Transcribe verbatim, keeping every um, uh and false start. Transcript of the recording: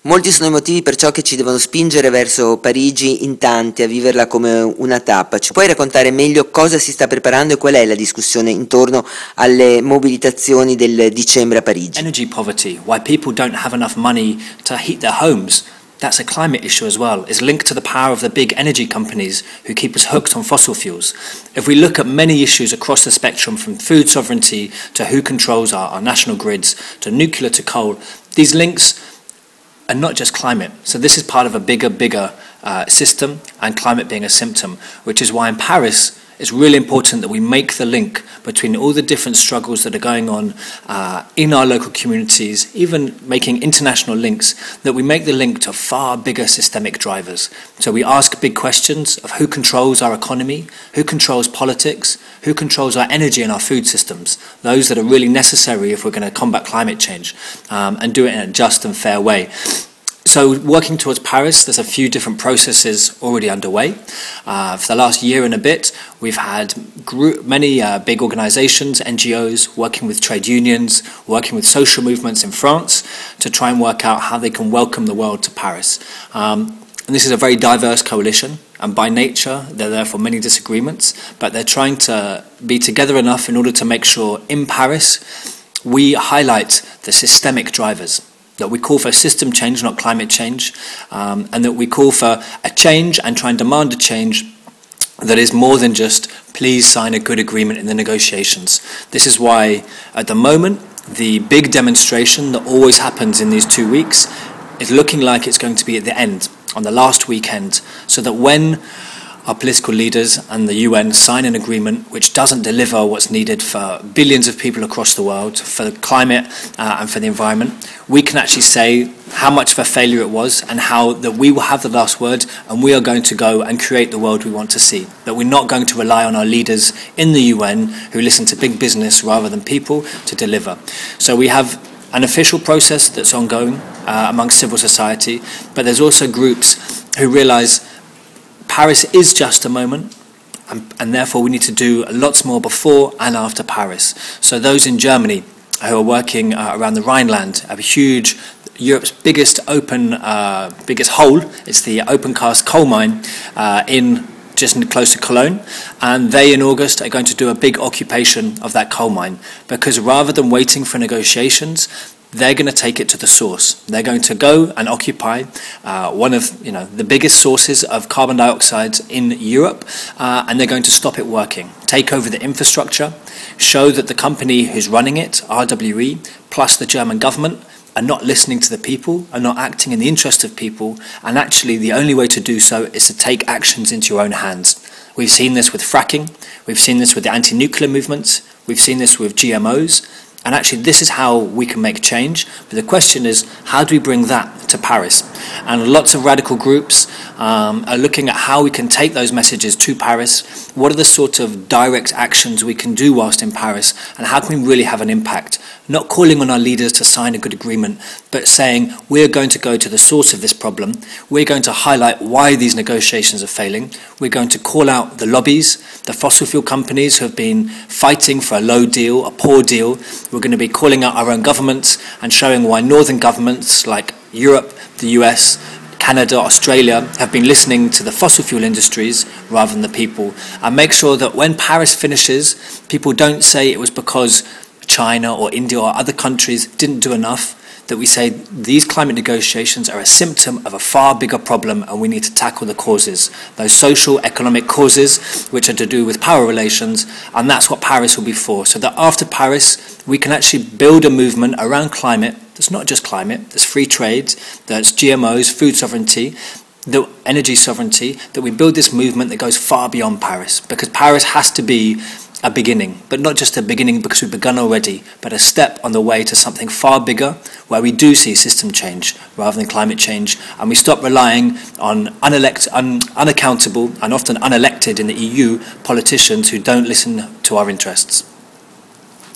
Molti sono i motivi perciò che ci devono spingere verso Parigi in tanti a viverla come una tappa. Ci puoi raccontare meglio cosa si sta preparando e qual è la discussione intorno alle mobilitazioni del dicembre a Parigi? Energy poverty, why people don't have enough money to heat their homes. That's a climate issue as well. It's linked to the power of the big energy companies who keep us hooked on fossil fuels. If we look at many issues across the spectrum, from food sovereignty to who controls our, our national grids, to nuclear to coal, these links and not just climate. So this is part of a bigger, bigger uh, system, and climate being a symptom, which is why in Paris it's really important that we make the link between all the different struggles that are going on uh, in our local communities, even making international links, that we make the link to far bigger systemic drivers. So we ask big questions of who controls our economy, who controls politics, who controls our energy and our food systems, those that are really necessary if we're going to combat climate change, um, and do it in a just and fair way. So working towards Paris, there's a few different processes already underway. Uh, for the last year and a bit, we've had group, many uh, big organisations, N G Os, working with trade unions, working with social movements in France to try and work out how they can welcome the world to Paris. Um, and this is a very diverse coalition, and by nature, there are therefore many disagreements, but they're trying to be together enough in order to make sure in Paris we highlight the systemic drivers, that we call for system change, not climate change, um, and that we call for a change and try and demand a change that is more than just please sign a good agreement in the negotiations. This is why at the moment the big demonstration that always happens in these two weeks is looking like it's going to be at the end, on the last weekend, so that when our political leaders and the U N sign an agreement which doesn't deliver what's needed for billions of people across the world, for the climate uh, and for the environment, we can actually say how much of a failure it was and how that we will have the last word, and we are going to go and create the world we want to see. That we're not going to rely on our leaders in the U N who listen to big business rather than people to deliver. So we have an official process that's ongoing uh, amongst civil society, but there's also groups who realise Paris is just a moment, and, and therefore we need to do lots more before and after Paris. So those in Germany who are working uh, around the Rhineland have a huge, Europe's biggest open, uh, biggest hole. It's the open cast coal mine uh, in just close to Cologne, and they in August are going to do a big occupation of that coal mine, because rather than waiting for negotiations, they're going to take it to the source. They're going to go and occupy uh, one of you know the biggest sources of carbon dioxide in Europe, uh, and they're going to stop it working, take over the infrastructure, show that the company who's running it, R W E, plus the German government, are not listening to the people, are not acting in the interest of people, and actually the only way to do so is to take actions into your own hands. We've seen this with fracking, we've seen this with the anti-nuclear movements, we've seen this with G M Os, and actually this is how we can make change. But the question is, how do we bring that to Paris? And lots of radical groups um, are looking at how we can take those messages to Paris. What are the sort of direct actions we can do whilst in Paris, and how can we really have an impact? Not calling on our leaders to sign a good agreement, but saying we're going to go to the source of this problem, we're going to highlight why these negotiations are failing, we're going to call out the lobbies, the fossil fuel companies who have been fighting for a low deal, a poor deal. We're going to be calling out our own governments and showing why northern governments like Europe, the U S, Canada, Australia have been listening to the fossil fuel industries rather than the people, and make sure that when Paris finishes, people don't say it was because China or India or other countries didn't do enough, that we say these climate negotiations are a symptom of a far bigger problem, and we need to tackle the causes, those social, economic causes which are to do with power relations, and that's what Paris will be for. So that after Paris, we can actually build a movement around climate that's not just climate, that's free trade, that's G M Os, food sovereignty, the energy sovereignty, that we build this movement that goes far beyond Paris, because Paris has to be a beginning, but not just a beginning because we've begun already, but a step on the way to something far bigger where we do see system change rather than climate change, and we stop relying on unelect, un, unaccountable and often unelected in the E U politicians who don't listen to our interests.